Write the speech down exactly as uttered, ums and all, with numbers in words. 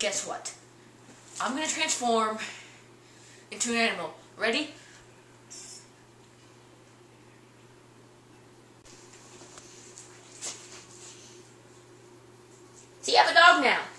guess what? I'm gonna transform into an animal. Ready? So you have a dog now.